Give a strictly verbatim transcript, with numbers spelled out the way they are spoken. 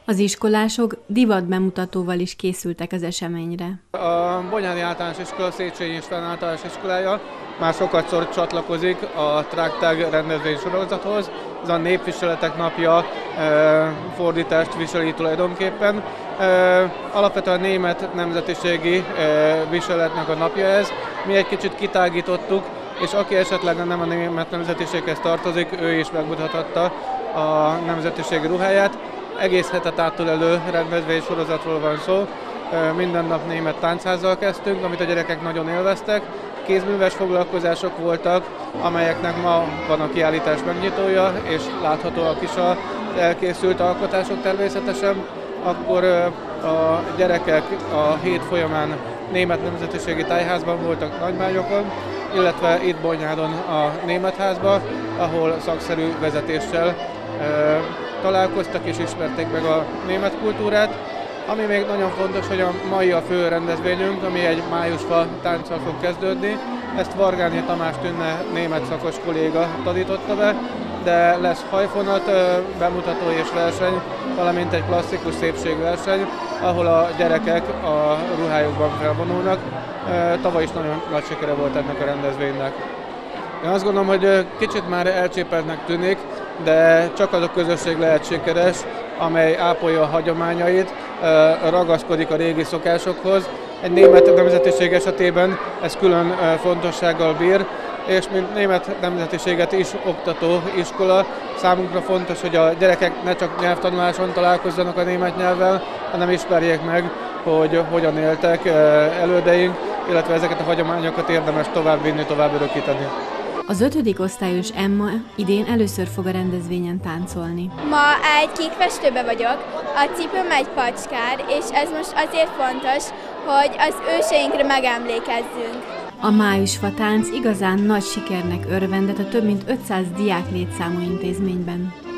Az iskolások divat bemutatóval is készültek az eseményre. A Bonyádi Általános Iskola Széchenyi István Általános Iskolája már sokatszor csatlakozik a Trágtág rendezvény sorozathoz. Ez a Népviseletek napja e, fordítást viseli tulajdonképpen. E, alapvetően német nemzetiségi e, viseletnek a napja ez. Mi egy kicsit kitágítottuk, és aki esetleg nem a német nemzetiséghez tartozik, ő is megmutathatta a nemzetiségi ruháját. Egész hetet átölelő rendezvény sorozatról van szó. Minden nap német táncházzal kezdtünk, amit a gyerekek nagyon élveztek. Kézműves foglalkozások voltak, amelyeknek ma van a kiállítás megnyitója, és láthatóak is az elkészült alkotások természetesen. Akkor a gyerekek a hét folyamán német nemzetiségi tájházban voltak Nagymányokon, illetve itt Bonyhádon a Német Házban, ahol szakszerű vezetéssel találkoztak és ismerték meg a német kultúrát. Ami még nagyon fontos, hogy a mai a fő rendezvényünk, ami egy májusfa tánccal fog kezdődni. Ezt Vargányi Tamás Tünne német szakos kolléga tanította be, de lesz hajfonat, bemutató és verseny, valamint egy klasszikus szépségverseny, ahol a gyerekek a ruhájukban felvonulnak. Tavaly is nagyon nagy sikere volt ennek a rendezvénynek. Én azt gondolom, hogy kicsit már elcsépeltnek tűnik, de csak az a közösség lehet sikeres, amely ápolja a hagyományait, ragaszkodik a régi szokásokhoz. Egy német nemzetiség esetében ez külön fontossággal bír, és mint német nemzetiséget is oktató iskola, számunkra fontos, hogy a gyerekek ne csak nyelvtanuláson találkozzanak a német nyelvvel, hanem ismerjék meg, hogy hogyan éltek elődeink, illetve ezeket a hagyományokat érdemes továbbvinni, tovább örökíteni. Az ötödik osztályos Emma idén először fog a rendezvényen táncolni. Ma egy kékfestőbe vagyok, a cipőm egy pacskár, és ez most azért fontos, hogy az őseinkre megemlékezzünk. A májusfa tánc igazán nagy sikernek örvendett a több mint ötszáz diák létszámú intézményben.